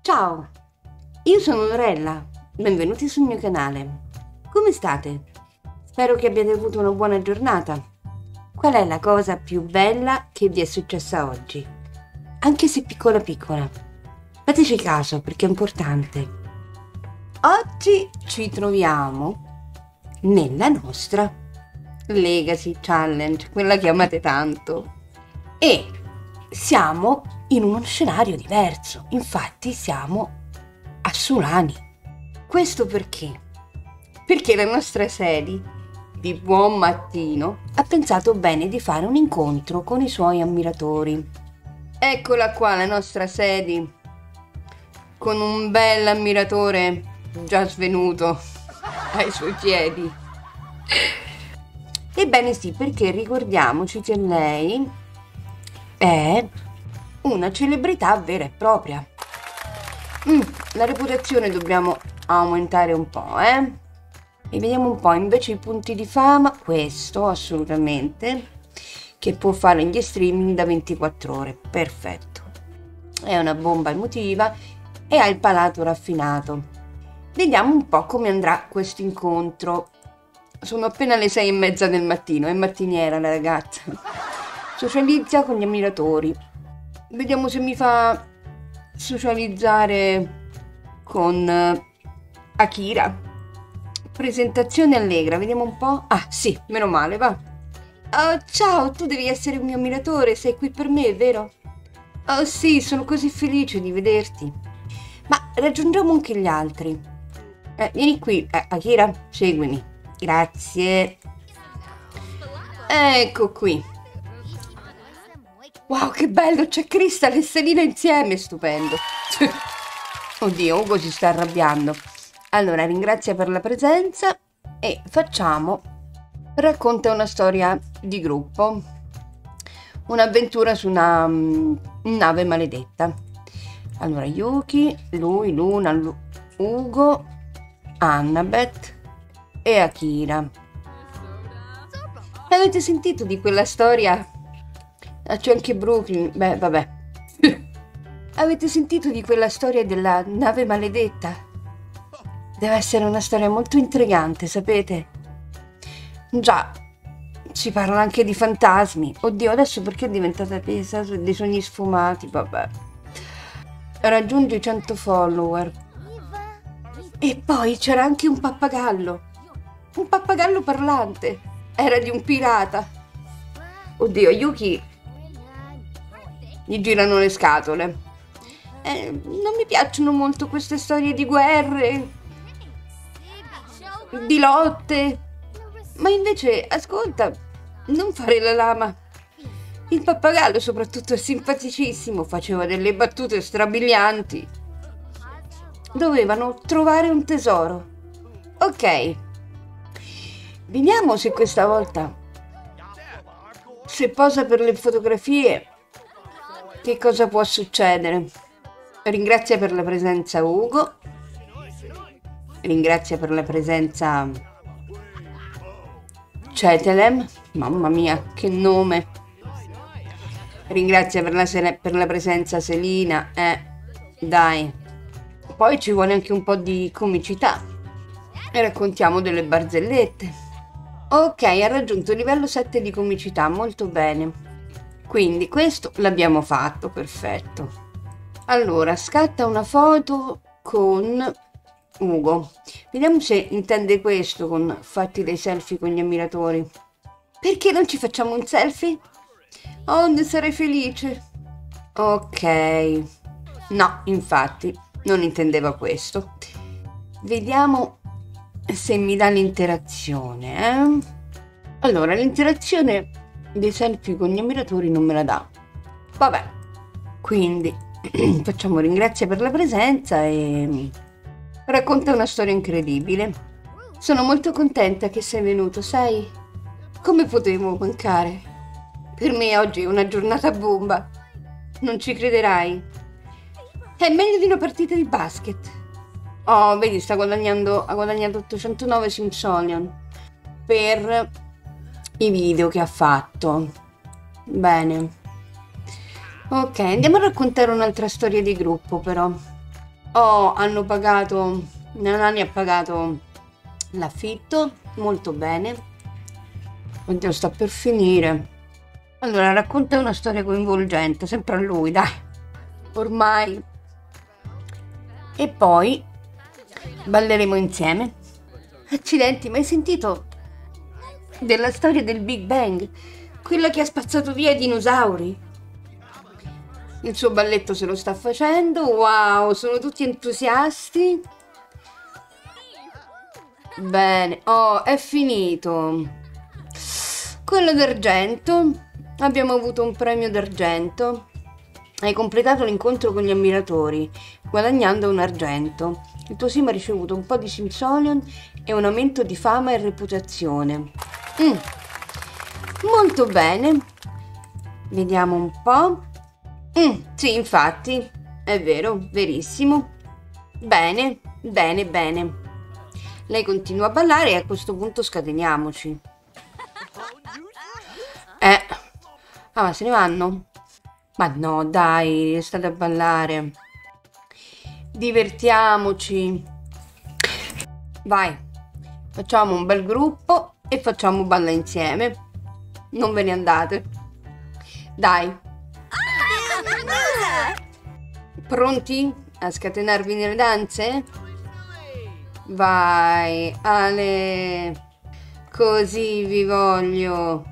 Ciao, io sono Lorella, benvenuti sul mio canale. Come state? Spero che abbiate avuto una buona giornata. Qual è la cosa più bella che vi è successa oggi? Anche se piccola piccola. Fateci caso perché è importante. Oggi ci troviamo nella nostra Legacy Challenge, quella che amate tanto. E siamo in uno scenario diverso, infatti siamo a Sulani. Questo perché? Perché la nostra Sadie, di buon mattino, ha pensato bene di fare un incontro con i suoi ammiratori. Eccola qua la nostra Sadie, con un bel ammiratore già svenuto ai suoi piedi. Ebbene sì, perché ricordiamoci che lei è una celebrità vera e propria. La reputazione dobbiamo aumentare un po', E vediamo un po', invece i punti di fama, questo assolutamente, che può fare gli streaming da 24 ore, perfetto. È una bomba emotiva e ha il palato raffinato. Vediamo un po' come andrà questo incontro. Sono appena le 6:30 del mattino, è mattiniera la ragazza. Socializza con gli ammiratori. Vediamo se mi fa socializzare con Akira. Presentazione allegra, vediamo un po'. Ah sì, meno male, va. Oh, ciao, tu devi essere un mio ammiratore, sei qui per me, vero? Oh sì, sono così felice di vederti. Ma raggiungiamo anche gli altri. Vieni qui, Akira, seguimi. Grazie. Ecco qui. Wow, che bello, c'è Crystal e Selina insieme, stupendo. Oddio, Ugo si sta arrabbiando. Allora, ringrazia per la presenza e facciamo... Racconta una storia di gruppo. Un'avventura su una nave maledetta. Allora, Yuki, lui, Luna, Ugo, Annabeth e Akira. Avete sentito di quella storia? C'è anche Brooklyn. Beh, vabbè. Avete sentito di quella storia della nave maledetta? Deve essere una storia molto intrigante, sapete? Già, si parla anche di fantasmi. Oddio, adesso perché è diventata tesa su dei sogni sfumati? Vabbè. Raggiunge i 100 follower. E poi c'era anche un pappagallo. Un pappagallo parlante. Era di un pirata. Oddio, Yuki gli girano le scatole. Non mi piacciono molto queste storie di guerre, di lotte. Ma invece, ascolta, non fare la lama. Il pappagallo soprattutto è simpaticissimo, faceva delle battute strabilianti. Dovevano trovare un tesoro. Ok, vediamo se questa volta, se posa per le fotografie, che cosa può succedere. Ringrazia per la presenza Ugo. Ringrazia per la presenza Cetelem. Mamma mia, che nome. Ringrazia per la presenza Selina. Dai. Poi ci vuole anche un po' di comicità. E raccontiamo delle barzellette. Ok, ha raggiunto il livello 7 di comicità, molto bene. Quindi questo l'abbiamo fatto, perfetto. Allora, scatta una foto con Ugo. Vediamo se intende questo con fatti dei selfie con gli ammiratori. Perché non ci facciamo un selfie? Oh, ne sarei felice. Ok. No, infatti, non intendeva questo. Vediamo se mi dà l'interazione, Allora, l'interazione dei selfie con gli ammiratori non me la dà. Vabbè, quindi facciamo ringrazia per la presenza e racconta una storia incredibile. Sono molto contenta che sei venuto, sai? Come potevo mancare? Per me oggi è una giornata bomba. Non ci crederai. È meglio di una partita di basket. Oh, vedi, ha guadagnato 809 Simpsonian per i video che ha fatto. Bene. Ok, andiamo a raccontare un'altra storia di gruppo, però. Oh, hanno pagato, Nani ha pagato l'affitto, molto bene. Oddio, sta per finire. Allora, racconta una storia coinvolgente, sempre a lui, dai. Ormai. E poi balleremo insieme. Accidenti, ma hai sentito della storia del Big Bang? Quella che ha spazzato via i dinosauri? Il suo balletto se lo sta facendo. Wow, sono tutti entusiasti. Bene, oh, è finito. Quello d'argento. Abbiamo avuto un premio d'argento. Hai completato l'incontro con gli ammiratori, guadagnando un argento. Il tuo sim ha ricevuto un po' di Simsolion e un aumento di fama e reputazione. Molto bene. Vediamo un po'. Sì, infatti, è vero, verissimo. Bene, bene, bene. Lei continua a ballare e a questo punto scateniamoci. Ah, ma se ne vanno? Ma no, dai, state a ballare. Divertiamoci. Vai, facciamo un bel gruppo e facciamo balla insieme. Non ve ne andate. Dai. Pronti a scatenarvi nelle danze? Vai, Ale. Così vi voglio.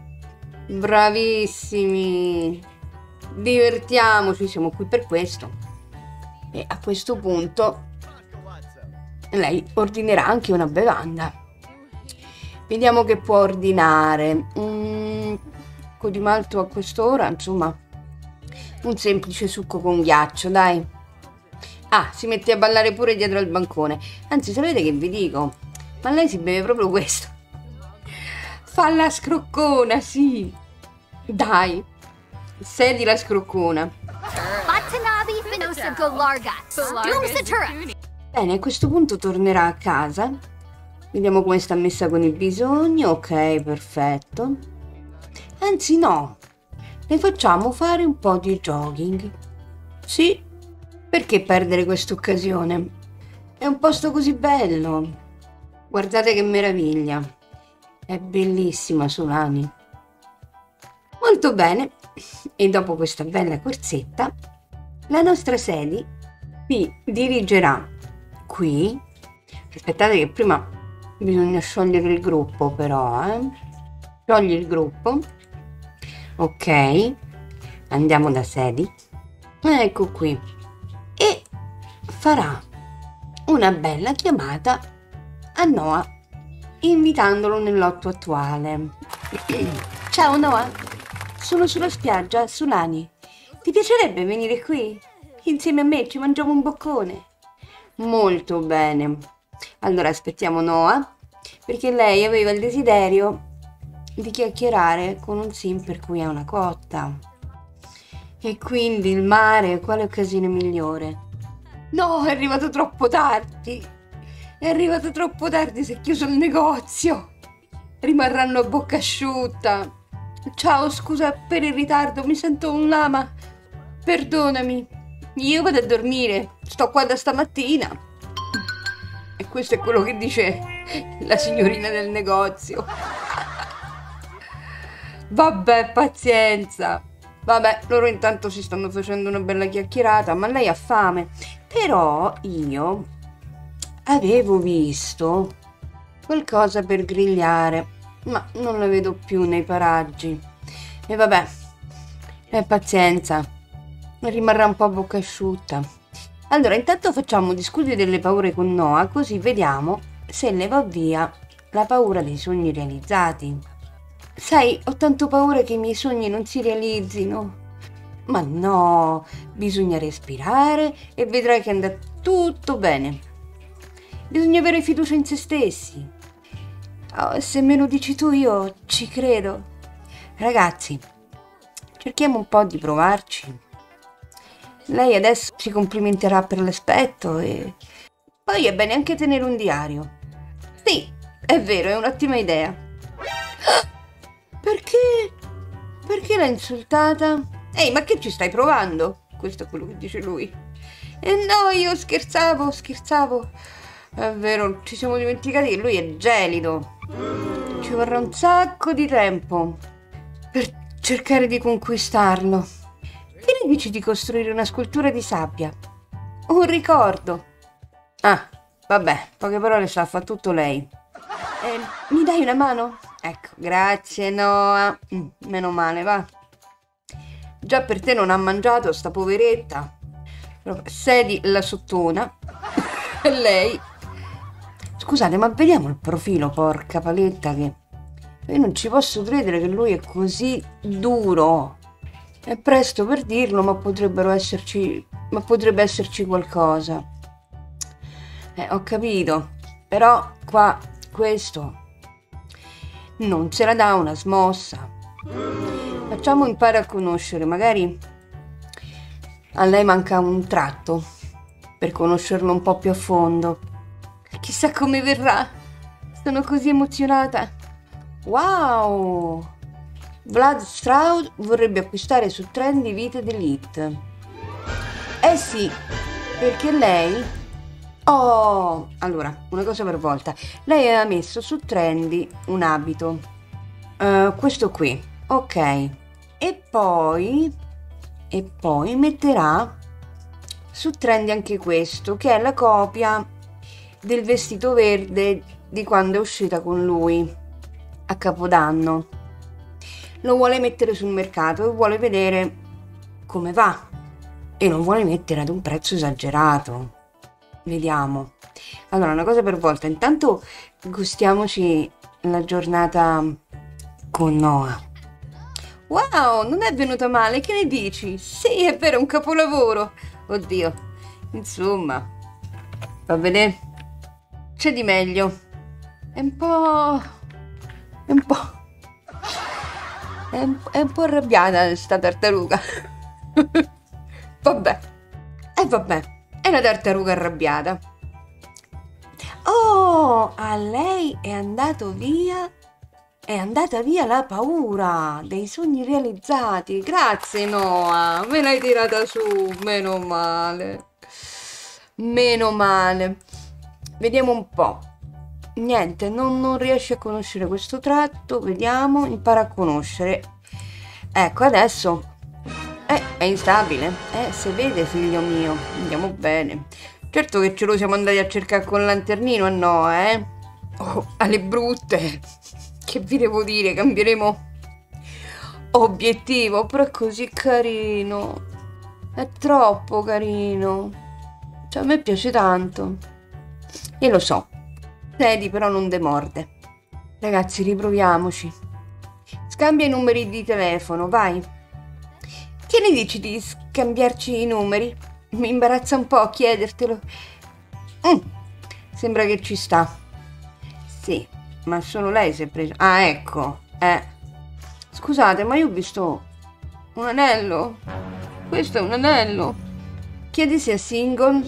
Bravissimi. Divertiamoci, siamo qui per questo. E a questo punto lei ordinerà anche una bevanda. Vediamo che può ordinare. Succo di malto a quest'ora, insomma, un semplice succo con ghiaccio, dai. Ah, si mette a ballare pure dietro al bancone. Anzi, sapete che vi dico? Ma lei si beve proprio questo. Fa la scroccona, sì. Dai, sedi la scroccona. Bene, a questo punto tornerà a casa. Vediamo come sta messa con i bisogni. Ok, perfetto. Anzi no, le facciamo fare un po' di jogging. Sì, perché perdere questa occasione? È un posto così bello. Guardate che meraviglia. È bellissima Sulani. Molto bene. E dopo questa bella corsetta, la nostra Sadie vi dirigerà qui. Aspettate che prima bisogna sciogliere il gruppo però, Sciogli il gruppo. Ok, andiamo da Sadie. Ecco qui. E farà una bella chiamata a Noah, invitandolo nel lotto attuale. Ciao Noah, sono sulla spiaggia, Sulani. Ti piacerebbe venire qui? Insieme a me ci mangiamo un boccone. Molto bene. Allora aspettiamo Noah, perché lei aveva il desiderio di chiacchierare con un sim per cui è una cotta. E quindi il mare, quale occasione migliore? No, è arrivato troppo tardi. È arrivato troppo tardi, si è chiuso il negozio. Rimarranno a bocca asciutta. Ciao, scusa per il ritardo, mi sento un lama. Perdonami. Io vado a dormire, sto qua da stamattina. E questo è quello che dice la signorina del negozio. Vabbè, pazienza. Vabbè, loro intanto si stanno facendo una bella chiacchierata, ma lei ha fame. Però io avevo visto qualcosa per grigliare, ma non la vedo più nei paraggi. E vabbè, pazienza, rimarrà un po' a bocca asciutta. Allora, intanto facciamo discutere delle paure con Noah, così vediamo se le va via la paura dei sogni realizzati. Sai, ho tanto paura che i miei sogni non si realizzino. Ma no, bisogna respirare e vedrai che andrà tutto bene. Bisogna avere fiducia in se stessi. Oh, se me lo dici tu io ci credo. Ragazzi, cerchiamo un po' di provarci. Lei adesso si complimenterà per l'aspetto e poi è bene anche tenere un diario. Sì, è vero, è un'ottima idea. Perché? Perché l'ha insultata? Ehi, ma che ci stai provando? Questo è quello che dice lui. E no, io scherzavo, scherzavo. È vero, ci siamo dimenticati che lui è gelido. Ci vorrà un sacco di tempo per cercare di conquistarlo. Che ne dici di costruire una scultura di sabbia? Un ricordo. Ah, vabbè, poche parole sa, fa tutto lei. Mi dai una mano? Ecco, grazie Noah. Meno male, va. Già per te non ha mangiato sta poveretta. Sedi la sottona. E lei. Scusate, ma vediamo il profilo, porca paletta, che io non ci posso credere che lui è così duro. È presto per dirlo, ma potrebbe esserci qualcosa. Ho capito, però qua questo non se la dà una smossa. Facciamo imparo a conoscere, magari a lei manca un tratto per conoscerlo un po' più a fondo. Chissà come verrà. Sono così emozionata. Wow! Vlad Stroud vorrebbe acquistare su Trendy Vita Delete. Eh sì, perché lei... Oh, allora, una cosa per volta. Lei aveva messo su Trendy un abito. Questo qui, ok. E poi metterà su Trendy anche questo, che è la copia del vestito verde di quando è uscita con lui a Capodanno. Lo vuole mettere sul mercato e vuole vedere come va e non vuole mettere ad un prezzo esagerato. Vediamo. Allora, una cosa per volta. Intanto gustiamoci la giornata con Noah. Wow, non è venuta male, che ne dici? Sì, è vero, è un capolavoro. Oddio, insomma, va bene, c'è di meglio. È un po' arrabbiata sta tartaruga. Vabbè, è una tartaruga arrabbiata. Oh, a lei è andata via la paura dei sogni realizzati. Grazie Noah, me l'hai tirata su, meno male. Meno male. Vediamo un po'. Niente, non riesce a conoscere questo tratto. Vediamo, impara a conoscere. Ecco, adesso è instabile. Se vede, figlio mio. Andiamo bene. Certo che ce lo siamo andati a cercare con il lanternino, no, Oh, alle brutte. Che vi devo dire, cambieremo obiettivo, però è così carino. È troppo carino. Cioè, a me piace tanto. Io lo so. Teddy però non demorde. Ragazzi, riproviamoci. Scambia i numeri di telefono, vai. Che ne dici di scambiarci i numeri? Mi imbarazza un po' chiedertelo. Sembra che ci sta. Sì, ma solo lei si è preso. Ah, ecco. Scusate, ma io ho visto un anello. Questo è un anello. Chiedi se è single.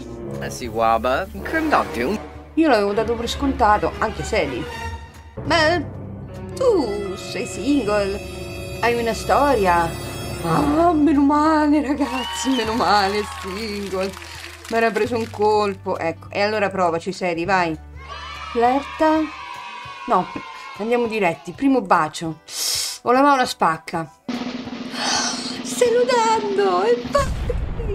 Io l'avevo dato per scontato, anche Sadie. Ma tu sei single, hai una storia. Ah, meno male ragazzi, meno male, single. Mi era preso un colpo, ecco. E allora provaci, Sadie, vai. Flirta? No, andiamo diretti, primo bacio. Ho la mano spacca. Stai nudando, e vai.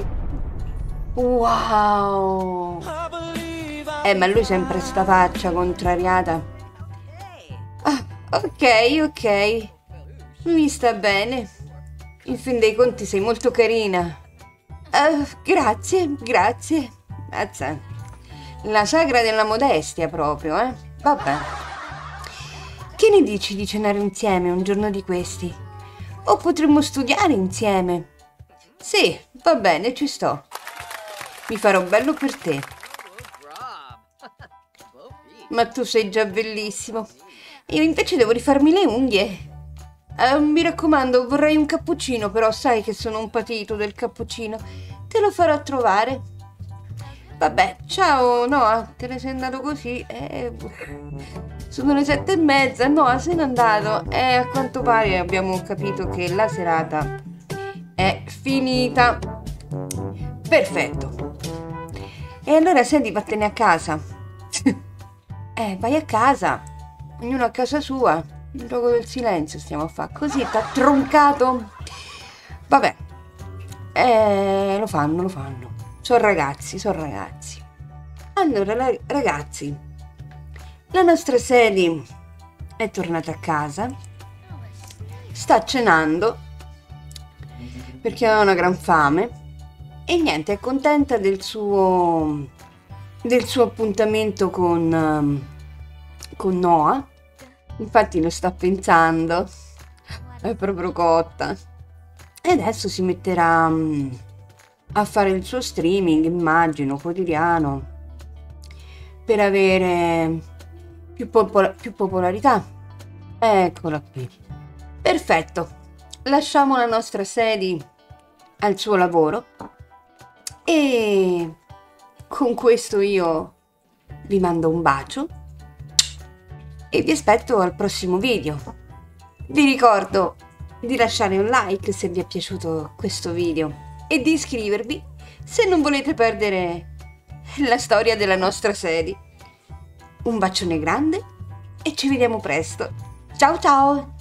Wow. Ma lui sempre sta faccia contrariata. Ah, ok. Mi sta bene. In fin dei conti sei molto carina. Grazie. Mazza. La sagra della modestia proprio, Vabbè. Che ne dici di cenare insieme un giorno di questi? O potremmo studiare insieme? Sì, va bene, ci sto. Mi farò bello per te. Ma tu sei già bellissimo. Io invece devo rifarmi le unghie. Mi raccomando, vorrei un cappuccino, però sai che sono un patito del cappuccino. Te lo farò trovare. Vabbè, ciao Noah, te ne sei andato così? Sono le 7:30, Noah se n'è andato. A quanto pare abbiamo capito che la serata è finita. Perfetto. E allora senti, vattene a casa. Vai a casa. Ognuno a casa sua. Il gioco del silenzio stiamo a fare. Così, t'ha troncato. Vabbè. Lo fanno, lo fanno. Sono ragazzi, sono ragazzi. Allora, ragazzi, la nostra Sadie è tornata a casa. Sta cenando perché ha una gran fame. E niente, è contenta del suo appuntamento con Noah. Infatti lo sta pensando, è proprio cotta. E adesso si metterà a fare il suo streaming, immagino, quotidiano, per avere più popolarità. Eccola qui. Perfetto. Lasciamo la nostra Sadie al suo lavoro. E con questo io vi mando un bacio e vi aspetto al prossimo video. Vi ricordo di lasciare un like se vi è piaciuto questo video e di iscrivervi se non volete perdere la storia della nostra serie. Un bacione grande e ci vediamo presto. Ciao ciao!